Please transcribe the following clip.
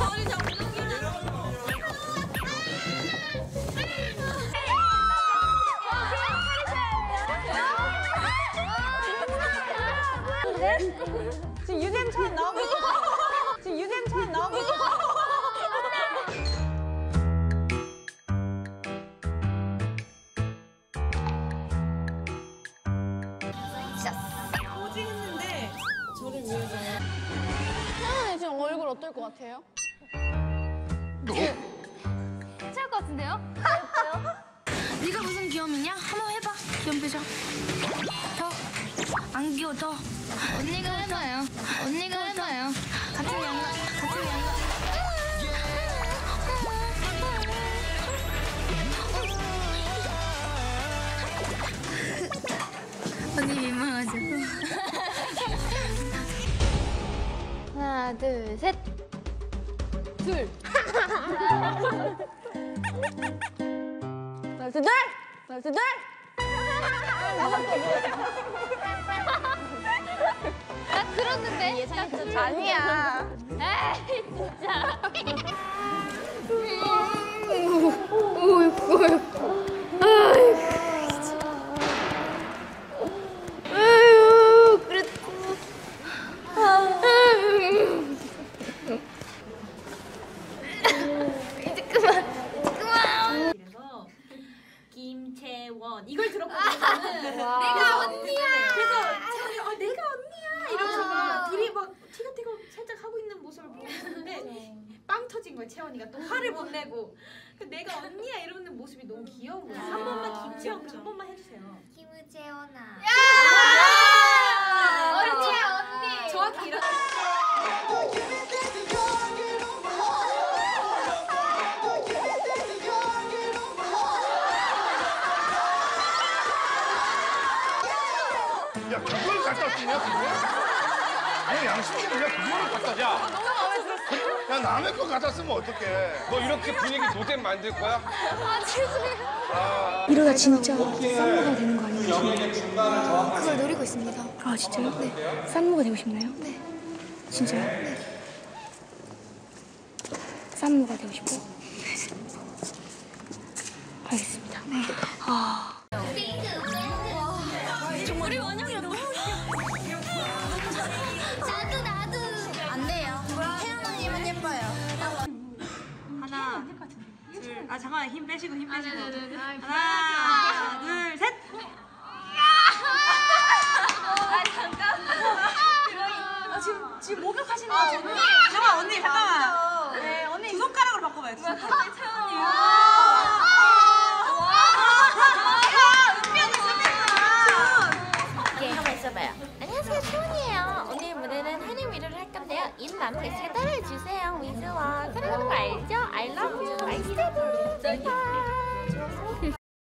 지금 유잼처럼 나오고 있어. 지금 유잼처럼 나오고 있어. 포징했는데 저를 위해서. 태연이 지금 얼굴 어떨 것 같아요? 괜찮을 것 같은데요? 네가 무슨 귀염이냐? 한번 해봐. 귀염 표정. 더. 안 귀여워, 더. 언니가 해봐요. 언니가 해봐요. 같은 양가, 같은 양가. 언니 민망하죠? 하나, 둘, 셋. 둘. 하나, 둘, 둘. 하나, 둘, 둘. 나 들었는데? 예상했던 아니야. 에이, 진짜. 그래서 김채원 이걸 들었거든요. 내가 언니야. 그래서 채원이 내가 언니야 이러면서 막 둘이 막 티격태격 살짝 하고 있는 모습을 보고 있는데 빵 터진 거야. 채원이가 또 화를 못 내고 내가 언니야 이러는 모습이 너무 귀여운 거야. 한 번만 김채원 한 번만 해주세요. 김우채원아. 언니, 언니. 정확히 이런. 야, 그걸 갖다 쓰냐, 그걸? 아니, 양심이야, 그거를 갖다 야. 너무 마음에 들었어. 야, 남의 거 갖다 쓰면 어떡해. 너 이렇게 분위기 노잼 만들 거야? 이러다 진짜 쌈무가 되는 거 아니에요? 그걸 노리고 있습니다. 아 진짜요? 네. 쌈무가 되고 싶나요? 네. 진짜요? 네. 쌈무가 되고 싶고? 알겠습니다. 네. 아. 우리 원영이 너무 나도. 안 돼요. 태연 언니만 예뻐요. 하나, 둘, 잠깐만 힘 빼시고 힘 빼시고. 하나, 둘, 셋. 지금 목욕하시는 거 같아요. 잠깐 언니 잠깐만. 네 언니 두 손가락으로 바꿔봐요. 두 손가락. 채연이. 한번 있어봐요. 안녕하세요, 채원이에요. 오늘 무대는 한이 위로를 할 건데요. 인 마음에 따라해주세요. 위즈와 사랑하는 거 알죠? I love you, I still love you.